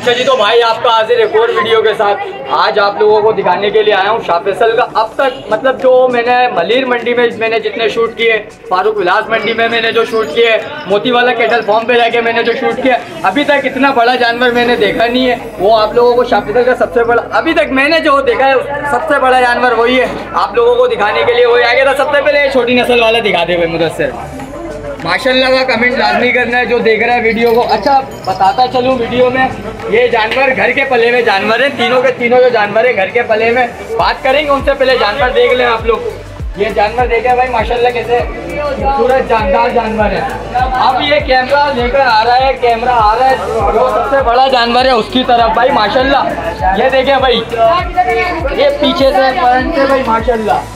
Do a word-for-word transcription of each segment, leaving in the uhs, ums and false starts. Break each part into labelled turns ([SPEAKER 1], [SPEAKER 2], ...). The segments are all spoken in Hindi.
[SPEAKER 1] अच्छा जी, तो भाई आपका हाजिर एक और वीडियो के साथ आज आप लोगों को दिखाने के लिए आया हूँ शाह फैसल का अब तक मतलब जो मैंने मलीर मंडी में मैंने जितने शूट किए, फारूक विलास मंडी में मैंने जो शूट किए, मोतीवाला कैटल फार्म पे जाके मैंने जो शूट किया, अभी तक इतना बड़ा जानवर मैंने देखा नहीं है। वो आप लोगों को शाह फैसल का सबसे बड़ा अभी तक मैंने जो देखा है सबसे बड़ा जानवर वही है। आप लोगों को दिखाने के लिए वही आ गया था। सबसे पहले छोटी नस्ल वाला दिखा दे भाई मुदस्सिर। माशाल्लाह का कमेंट लाजमी करना है जो देख रहा है वीडियो को। अच्छा बताता चलूँ वीडियो में, ये जानवर घर के पले में जानवर हैं, तीनों के तीनों जो जानवर है घर के पले में। बात करेंगे उनसे पहले जानवर देख लें आप लोग। ये जानवर देखे भाई माशाल्लाह कैसे खूबसूरत जानदार जानवर है। अब ये कैमरा लेकर आ रहा है, कैमरा आ रहा है जो सबसे बड़ा जानवर है उसकी तरफ भाई माशाल्लाह। ये देखे भाई, ये पीछे से फ्रंट से भाई माशाल्लाह।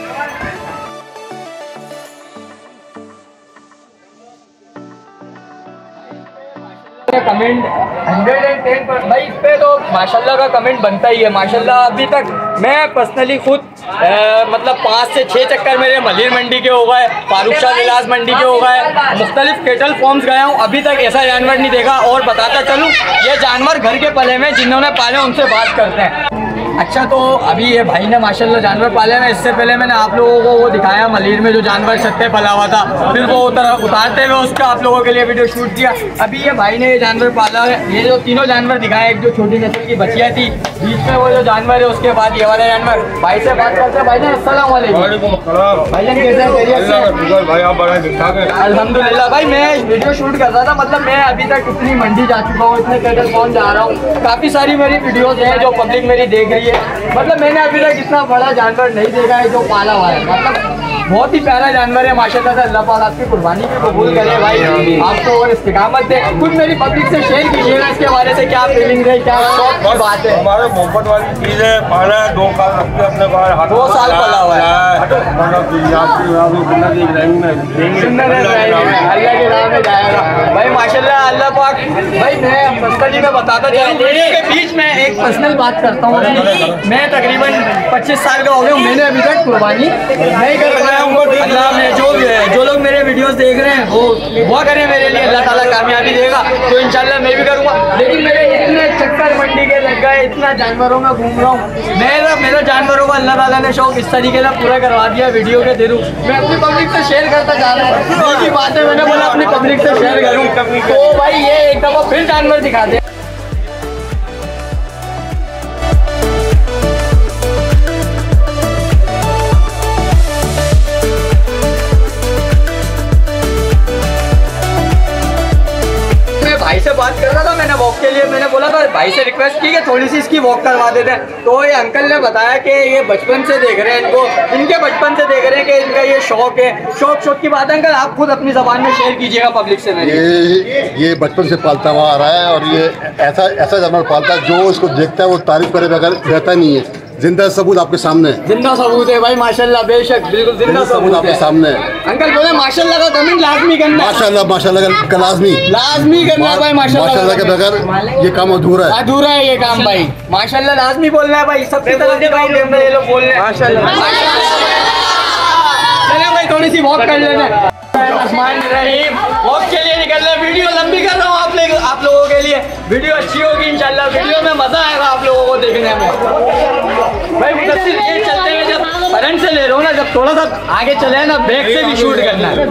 [SPEAKER 1] कमेंट हंड्रेड एंड टेन पर भाई इस पे तो माशाल्लाह का कमेंट बनता ही है। माशाल्लाह अभी तक मैं पर्सनली खुद आ, मतलब पाँच से छः चक्कर मेरे मलीर मंडी के हो गए, फारूक शाह विलास मंडी के हो गए, मुख्तलिफ केटल फॉर्म्स गया हूँ, अभी तक ऐसा जानवर नहीं देखा। और बताता चलूँ ये जानवर घर के पले में जिन्होंने पाले उनसे बात करते हैं। अच्छा तो अभी ये भाई ने माशाल्लाह जानवर पाले हैं। इससे पहले मैंने आप लोगों को वो दिखाया मलीर में जो जानवर छत पे पला हुआ था, फिर वो उतर उतारते हुए उसका आप लोगों के लिए वीडियो शूट किया। अभी ये भाई ने ये जानवर पाला है। ये जो तीनों जानवर दिखाए, एक जो छोटी नस्ल की बचिया थी, बीच में वो जो जानवर है, उसके बाद ये वाला जानवर। भाई से बात करते हैं। भाई जान अस्सलाम वालेकुम। भाई जान कैसे हैं? अल्हम्दुलिल्लाह। भाई मैं वीडियो शूट कर रहा था, मतलब मैं अभी तक इतनी मंडी जा चुका हूँ, इतने कैटल फार्म जा रहा हूँ, काफ़ी सारी मेरी वीडियोस हैं जो पब्लिक मेरी देख रही है। मतलब मैंने अभी तक इतना बड़ा जानवर नहीं देखा है जो पाला हुआ है। मतलब बहुत ही प्यारा जानवर है माशाल्लाह से। अल्लाह पाक आपकी कुर्बानी भी कबूल करे भाई, आपको और इस्तिकामत दे। कुछ मेरी पब्लिक से शेयर कीजिएगा इसके बारे से, क्या फीलिंग है, क्या शौक की बात है?
[SPEAKER 2] हमारे मोहब्बत वाली चीज़ है, पाला है, दो साल रखते अपने बाहर,
[SPEAKER 1] दो साल पला हुआ है। अल्लाह के नाम में जाएगा भाई माशाल्लाह। अल्लाह पाक भाई मैं पर्सनली में बताता चलूँ वीडियो के बीच में एक पर्सनल बात करता हूँ। मैं तकरीबन पच्चीस साल का हो गया हूँ, मैंने अभी तक कुर्बानी नहीं कर पाया हूँ। अल्लाह में जो जो लोग मेरे वीडियोस देख रहे हैं वो दुआ करें मेरे लिए, अल्लाह ताला कामयाबी देगा तो इंशाल्लाह मैं भी करूँगा। लेकिन मेरे इतने चक्कर मंडी के लग गए, इतना जानवरों में घूम रहा हूँ। मेरा मेरा जानवरों को अल्लाह ताला ने शौक इस तरीके से पूरा करवा दिया वीडियो के थ्रू। मैं अपनी पब्लिक से शेयर करता जा रहा हूँ, यही बात है, मैंने बोला अपनी पब्लिक से शेयर करूँ। तो भाई ये एक दफ़ा फिर जानवर दिखा दे। भाई से बात कर रहा था मैंने वॉक के लिए, मैंने बोला था भाई से रिक्वेस्ट की कि थोड़ी सी इसकी वॉक करवा देते हैं। तो ये अंकल ने बताया कि ये बचपन से देख रहे हैं इनको, इनके बचपन से देख रहे हैं कि इनका ये शौक है। शौक शौक की बात है अंकल, आप खुद अपनी जबान में शेयर कीजिएगा पब्लिक से। मेरी
[SPEAKER 3] ये ये बचपन से पालता हुआ आ रहा है और ये ऐसा ऐसा जानवर पालता है जो इसको देखता है वो तारीफ करे बगैर रहता नहीं है। जिंदा सबूत आपके सामने, जिंदा
[SPEAKER 1] सबूत है भाई माशाल्लाह, बेशक बिल्कुल जिंदा सबूत
[SPEAKER 3] आपके सामने।
[SPEAKER 1] अंकल बोले माशाल्लाह का कमेंट लाजमी करना,
[SPEAKER 3] माशाल्लाह माशाल्लाह का लाजमी
[SPEAKER 1] लाजमी करना है भाई। माशाल्लाह
[SPEAKER 3] माशाल्लाह के बगैर ये काम अधूरा है,
[SPEAKER 1] अधूरा है ये काम भाई। माशाल्लाह लाजमी बोलना है भाई, सबकी तरफ से भाई ये लोग बोल रहे हैं माशाल्लाह। चले भाई थोड़ी सी वॉक कर लेना, वॉक के लिए निकल रहे। वीडियो लंबी कर रहा हूँ आप लोग आप लोगों के लिए, वीडियो अच्छी होगी इंशाल्लाह, वीडियो में मजा आएगा आप लोगों को देखने में। भाई मुदस्सिर ये चलते हुए जब फ्रंट से ले रहा हूँ ना, जब थोड़ा सा आगे चले ना, बैक से भी शूट करना है।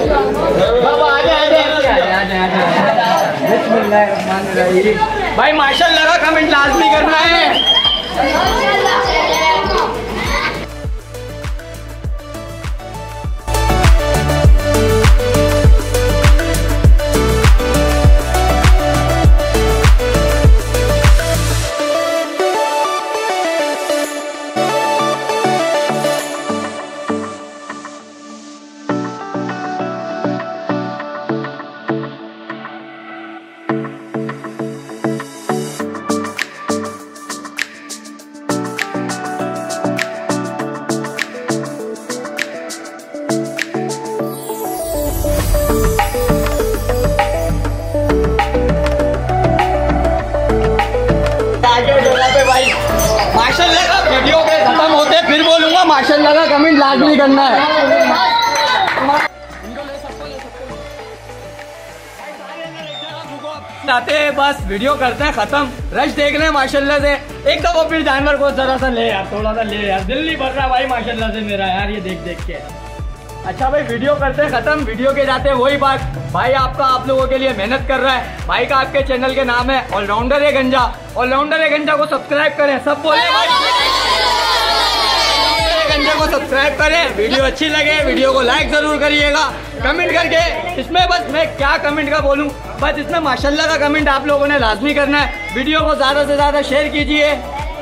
[SPEAKER 1] भाई माशाल्लाह का कमेंट लाजमी करना है। माशाल्लाह का वीडियो के खत्म होते फिर बोलूंगा माशाल्लाह का कमेंट लाजमी करना है। जाते हैं, बस वीडियो करते हैं खत्म। रश देख रहे हैं माशाल्लाह से। एक दफा फिर जानवर को जरा सा ले यार, थोड़ा सा ले यार, दिल नहीं भर रहा भाई माशाल्लाह से मेरा यार ये देख देख के। अच्छा भाई वीडियो करते हैं खत्म। वीडियो के जाते हैं वही बात, भाई आपका आप लोगों के लिए मेहनत कर रहा है। भाई का आपके चैनल के नाम है ऑलराउंडर है गंजा। ऑलराउंडर है गंजा को सब्सक्राइब करें, सब बोले भाई गंजा को सब्सक्राइब करें। वीडियो अच्छी लगे वीडियो को लाइक जरूर करिएगा, कमेंट करके। इसमें बस मैं क्या कमेंट का बोलूं, बस इसमें माशाल्लाह का कमेंट आप लोगों ने लाजमी करना है। वीडियो को ज़्यादा से ज़्यादा शेयर कीजिए।